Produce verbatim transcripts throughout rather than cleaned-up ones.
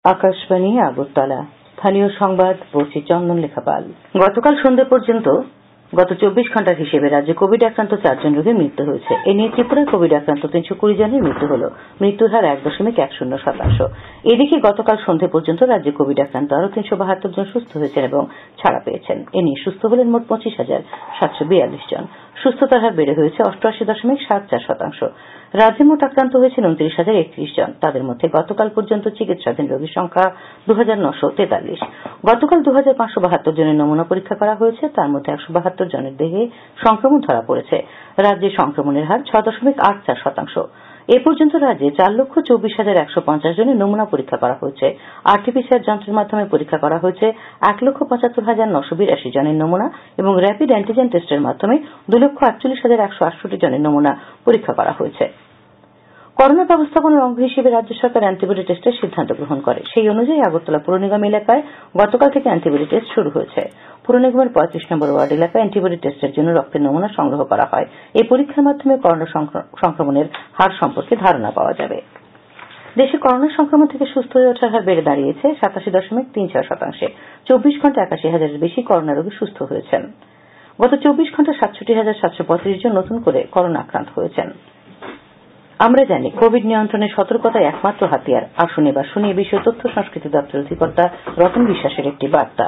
আকাশবাণী আগরতলা। স্থানীয় সংবাদ পড়ছি চন্দন লেখাপাল। গতকাল সন্ধ্যা পর্যন্ত গত চব্বিশ ঘন্টার হিসেবে রাজ্যে কোভিড আক্রান্ত চারজন রোগীর মৃত্যু হয়েছে। এ নিয়ে ত্রিপুরায় কোভিড আক্রান্ত তিনশো কুড়ি জনের মৃত্যু হল। মৃত্যুর হার এক দশমিক এক শূন্য শতাংশ। এদিকে গতকাল সন্ধ্যে পর্যন্ত রাজ্যে কোভিড আক্রান্ত আরও তিনশো বাহাত্তর জন সুস্থ হয়েছেন এবং ছাড়া পেয়েছেন। এ নিয়ে সুস্থ হলেন মোট পঁচিশ হাজার সাতশো বিয়াল্লিশ জন। সুস্থতার হার বেড়ে হয়েছে অষ্টআশি দশমিক সাত চার শতাংশ। রাজ্যে মোট আক্রান্ত হয়েছেন উনত্রিশ হাজার একত্রিশ জন। তাদের মধ্যে গতকাল পর্যন্ত চিকিৎসাধীন রোগীর সংখ্যা দু হাজার নশো তেতাল্লিশ। গতকাল দু হাজার পাঁচশো বাহাত্তর জনের নমুনা পরীক্ষা করা হয়েছে। তার মধ্যে একশো বাহাত্তর জনের দেহে সংক্রমণ ধরা পড়েছে। রাজ্যে সংক্রমণের হার ছয় দশমিক আট চার শতাংশ। এ পর্যন্ত রাজ্যে চার লক্ষ চব্বিশ হাজার একশো পঞ্চাশ জনের নমুনা পরীক্ষা করা হয়েছে। আর টি পি সি আর যন্ত্রের মাধ্যমে পরীক্ষা করা হয়েছে এক লক্ষ পঁচাত্তর হাজার নশো বিরাশি জনের নমুনা এবং র্যাপিড অ্যান্টিজেন টেস্টের মাধ্যমে দু লক্ষ আটচল্লিশ হাজার একশো আটষট্টি জনের নমুনা পরীক্ষা করা হয়েছে। করোনা ব্যবস্থাপনার অঙ্গ হিসেবে রাজ্য সরকার অ্যান্টিবডি টেস্টের সিদ্ধান্ত গ্রহণ করে। সেই অনুযায়ী আগরতলা পুর নিগম এলাকায় গতকাল থেকে অ্যান্টিবডি টেস্ট শুরু হয়েছে। পুর নিগমের পঁয়ত্রিশ নম্বর ওয়ার্ড এলাকায় অ্যান্টিবডি টেস্টের জন্য রক্তের নমুনা সংগ্রহ করা হয়। এই পরীক্ষার মাধ্যমে করোনা সংক্রমণের হার সম্পর্কে ধারণা পাওয়া যাবে। দেশে করোনা সংক্রমণ থেকে সুস্থ হয়ে ওঠার হার বেড়ে দাঁড়িয়েছে সাতাশি দশমিক তিন ছয় শতাংশে। চব্বিশ ঘন্টা একাশি হাজারের বেশি করোনা রোগী সুস্থ হয়েছেন। গত চব্বিশ ঘন্টা সাতষট্টি হাজার সাতশো পঁয়ত্রিশ জন নতুন করে করোনা আক্রান্ত হয়েছেন। আমরা জানি কোভিড নিয়ন্ত্রণে সতর্কতাই একমাত্র হাতিয়ার। আসুন এবার শুনি এ বিষয়ে তথ্য সংস্কৃতি দপ্তরের অধিকর্তা রতন বিশ্বাসের একটি বার্তা।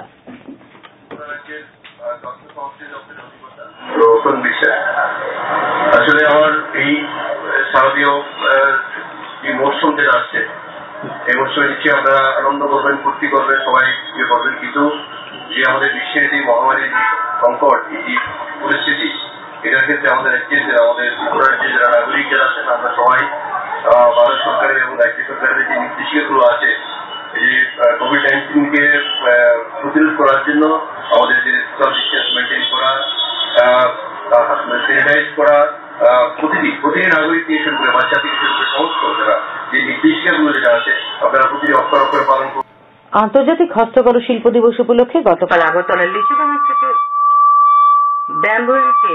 রতন বিশ্বাস, আসলে আমার এই শারদীয় যে মৌসুম যেটা আসছে, এই মৌসুমে নিশ্চয়ই আমরা আনন্দ করবেন, ফুর্তি করবেন, সবাই ইয়ে করবেন, কিন্তু যে আমাদের বিশ্বের যে মহামারীর সংকট, এই যে পরিস্থিতি, এটার ক্ষেত্রে আমাদের আমাদের রাজ্যে যারা নাগরিক যারা আছেন, আমরা সবাই ভারত সরকারের এবং রাজ্য সরকারের যে নির্দেশিকাগুলো আছে এই কোভিড নাইন্টিনকে প্রতিরোধ করার জন্য আমাদের যে সোশ্যাল ডিস্টেন্স মেনটেন করা, স্যানিটাইজ করা, প্রতিটি প্রতিটি নাগরিক থেকে শুরু করে বাচ্চা থেকে শুরু করে সমস্ত যারা যে নির্দেশিকাগুলো যেটা আছে আপনারা প্রতিটি অক্ষর অক্ষরে পালন করুন। আন্তর্জাতিক হস্তকর শিল্প দিবস উপলক্ষে গতকাল আগরতলার লিচুডাঙ্গা থেকে ব্যাম্বু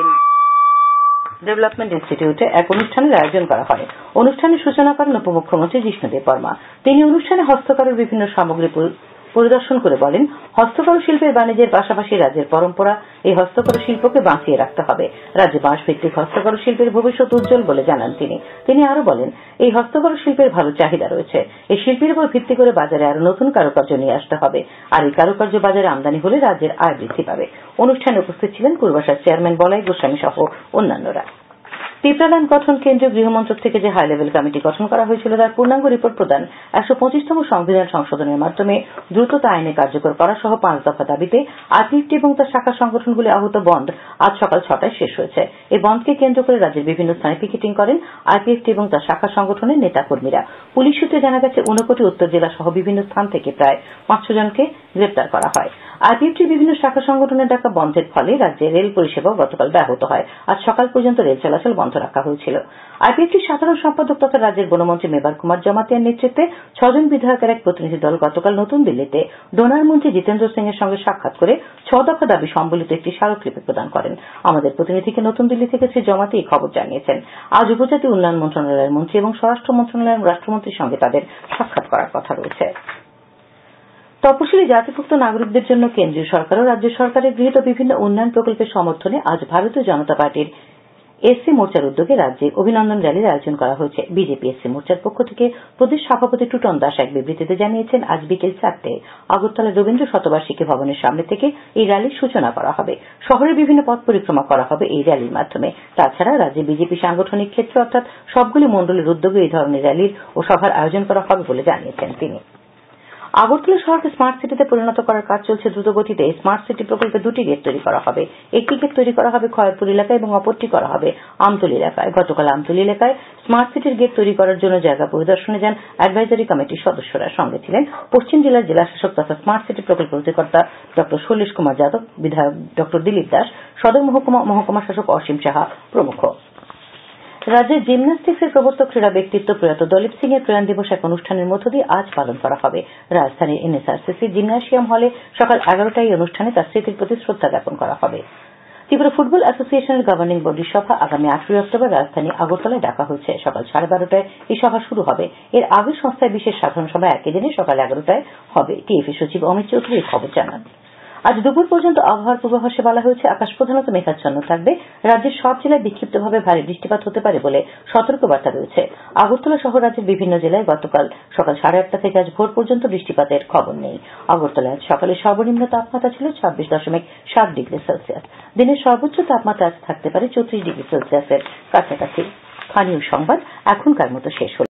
ডেভেলপমেন্ট ইনস্টিটিউটে এক অনুষ্ঠানের আয়োজন করা হয়। অনুষ্ঠানের সূচনা করেন উপমুখ্যমন্ত্রী জিষ্ণুদেব বর্মা। তিনি অনুষ্ঠানে হস্তকরের বিভিন্ন সামগ্রী পরিদর্শন করে বলেন, হস্তকর শিল্পের বাণিজ্যের পাশাপাশি রাজ্যের পরম্পরা এই হস্তকর শিল্পকে বাঁচিয়ে রাখতে হবে। রাজ্যে বাঁশ ভিত্তিক হস্তকর শিল্পের ভবিষ্যৎ উজ্জ্বল বলে জানান তিনি। তিনি আরো বলেন, এই হস্তকর শিল্পের ভালো চাহিদা রয়েছে। এই শিল্পের উপর ভিত্তি করে বাজারে আরো নতুন কারুকার্য নিয়ে আসতে হবে। আর এই কারুকার্য বাজারে আমদানি হলে রাজ্যের আয় বৃদ্ধি পাবে। অনুষ্ঠানে উপস্থিত ছিলেন পূর্বাশার চেয়ারম্যান বলাই গোস্বামী সহ অন্যান্যরা। ত্রিপুরাল্যান্ড গঠন কেন্দ্রীয় গৃহমন্ত্রক থেকে যে হাই লেভেল কমিটি গঠন করা হয়েছিল তার পূর্ণাঙ্গ রিপোর্ট প্রদান, একশো পঁচিশতম সংবিধান সংশোধনের মাধ্যমে দ্রুত তা আইনে কার্যকর করা সহ পাঁচ দফা দাবিতে আইপিএফটি এবং তার শাখা সংগঠনগুলি আহত বন্ধ আজ সকাল ছটায় শেষ হয়েছে। এই বন্ধকে কেন্দ্র করে রাজ্যের বিভিন্ন স্থানে পিকেটিং করেন আইপিএফটি এবং তার শাখা সংগঠনের নেতা কর্মীরা। পুলিশ সূত্রে জানা গেছে ঊনকোটি উত্তর জেলা সহ বিভিন্ন স্থান থেকে প্রায় পাঁচশো জনকে গ্রেপ্তার করা হয়। আইপিএফটির বিভিন্ন শাখা সংগঠনের ডাকা বন্ধের ফলে রাজ্যে রেল পরিষেবা গতকাল ব্যাহত হয়। আজ সকাল পর্যন্ত রেল চলাচল বন্ধ রাখা হয়েছিল। আইপিএফটির সাধারণ সম্পাদক তথা রাজ্যের বনমন্ত্রী মেবার কুমার জমাতিয়ার নেতৃত্বে ছজন বিধায়কের এক প্রতিনিধি দল গতকাল নতুন দিল্লিতে ডোনার মন্ত্রী জিতেন্দ্র সিং এর সঙ্গে সাক্ষাৎ করে ছ দফা দাবি সম্বলিত একটি স্মারকলিপি প্রদান করেন। আমাদের প্রতিনিধিকে নতুন দিল্লি থেকে শ্রী জমাতি এই খবর জানিয়েছেন। আজ উপজাতি উন্নয়ন মন্ত্রণালয়ের মন্ত্রী এবং স্বরাষ্ট্র মন্ত্রণালয়ের রাষ্ট্রমন্ত্রীর সঙ্গে তাদের সাক্ষাৎ করার কথা রয়েছে। তপশিলি জাতিভুক্ত নাগরিকদের জন্য কেন্দ্রীয় সরকার ও রাজ্য সরকারের গৃহীত বিভিন্ন উন্নয়ন প্রকল্পের সমর্থনে আজ ভারতীয় জনতা পার্টির এসসি মোর্চার উদ্যোগে রাজ্যে অভিনন্দন র্যালির আয়োজন করা হয়েছে। বিজেপি এসসি মোর্চার পক্ষ থেকে প্রদেশ সভাপতি টুটন দাস এক বিবৃতিতে জানিয়েছেন, আজ বিকেল চারটে আগরতলা রবীন্দ্র শতবার্ষিকী ভবনের সামনে থেকে এই র্যালির সূচনা করা হবে। শহরের বিভিন্ন পথ পরিক্রমা করা হবে এই র্যালির মাধ্যমে। তাছাড়া রাজ্যে বিজেপি সাংগঠনিক ক্ষেত্র অর্থাৎ সবগুলি মন্ডলের উদ্যোগে এই ধরনের র্যালির ও সভার আয়োজন করা হবে বলে জানিয়েছেন তিনি। আগরতলা শহরকে স্মার্ট সিটিতে পরিণত করার কাজ চলছে দ্রুতগতিতে। স্মার্ট সিটি প্রকল্পে দুটি গেট তৈরি করা হবে। একটি গেট তৈরি করা হবে খয়েরপুর এলাকায় এবং অপরটি করা হবে আমতলী এলাকায়। গতকাল আমতলী এলাকায় স্মার্ট সিটির গেট তৈরি করার জন্য জায়গা পরিদর্শনে যান অ্যাডভাইজারি কমিটির সদস্যরা। সঙ্গে ছিলেন পশ্চিম জেলার জেলাশাসক তথা স্মার্ট সিটি প্রকল্পের অধিকর্তা ডক্টর শৈলেশ কুমার যাদব, বিধায়ক ডক্টর দিলীপ দাস, সদর মহকুমা মহকুমা শাসক অসীম সাহা প্রমুখ। রাজ্যের জিমন্যাস্টিক্সের প্রবর্তক ক্রীড়া ব্যক্তিত্ব প্রয়াত দলীপ সিং এর প্রয়াণ দিবস এক অনুষ্ঠানের মধ্য দিয়ে আজ পালন করা হবে। রাজধানীর এনএসআরসিসি জিমন্যাসিয়াম হলে সকাল এগারোটায় এই অনুষ্ঠানে তার স্মৃতির প্রতি শ্রদ্ধা জ্ঞাপন করা হবে। ত্রিপুরা ফুটবল অ্যাসোসিয়েশনের গভর্নিং বডির সভা আগামী আঠারোই অক্টোবর রাজধানী আগরতলায় ডাকা হয়েছে। সকাল সাড়ে বারোটায় এই সভা শুরু হবে। এর আগে সংস্থায় বিশেষ সাধারণ সভা একই দিনে সকাল এগারোটায় হবে। টিএফএ সচিব অমিত চৌধুরী এই খবর জানান। আজ দুপুর পর্যন্ত আবহাওয়ার পূর্বাভাসে বলা হয়েছে আকাশ প্রধানত মেঘাচ্ছন্ন থাকবে। রাজ্যের সব জেলায় বিক্ষিপ্তভাবে ভারী বৃষ্টিপাত হতে পারে বলে সতর্কবার্তা রয়েছে। আগরতলা সহ রাজ্যের বিভিন্ন জেলায় গতকাল সকাল সাড়ে আটটা থেকে আজ ভোর পর্যন্ত বৃষ্টিপাতের খবর নেই। আগরতলায় আজ সকালে সর্বনিম্ন তাপমাত্রা ছিল ছাব্বিশ দশমিক সাত ডিগ্রি সেলসিয়াস। দিনের সর্বোচ্চ তাপমাত্রা আজ থাকতে পারে চৌত্রিশ ডিগ্রি সেলসিয়াসের কাছাকাছি। স্থানীয় সংবাদ এখনকার মতো শেষ হল।